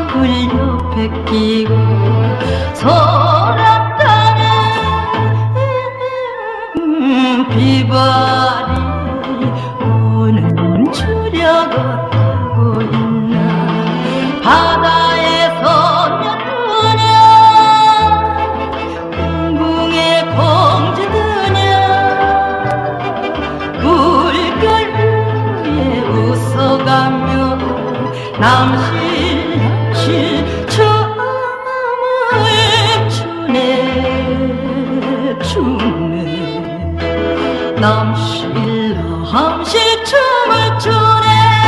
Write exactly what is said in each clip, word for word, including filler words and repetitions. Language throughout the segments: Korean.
끌려 뺏기고 소란다는 비바리 오는 주려고 있나 바다에서 며느냐 궁궁의 공주드냐 물결 위에 웃어가며 남실 남실 춤을 추네 추네 남실 남실 춤을 추네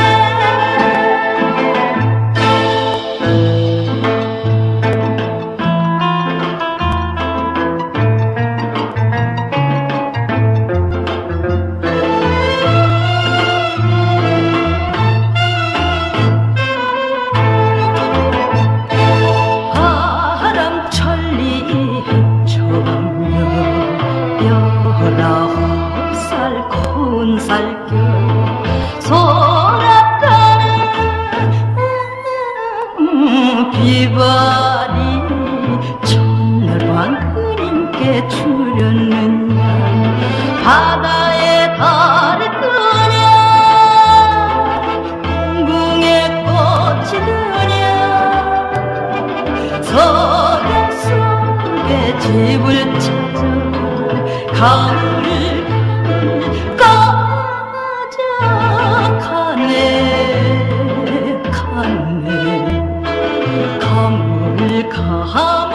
열아홉 살 고운 살결 소란다는 비바리 첫날 밤 그림께 출렸느냐 바다에 달이 뜨냐 궁궁에 꽃이 드냐 석양 속에 집을 찾아 가물을 가져가네 가네 가물 가물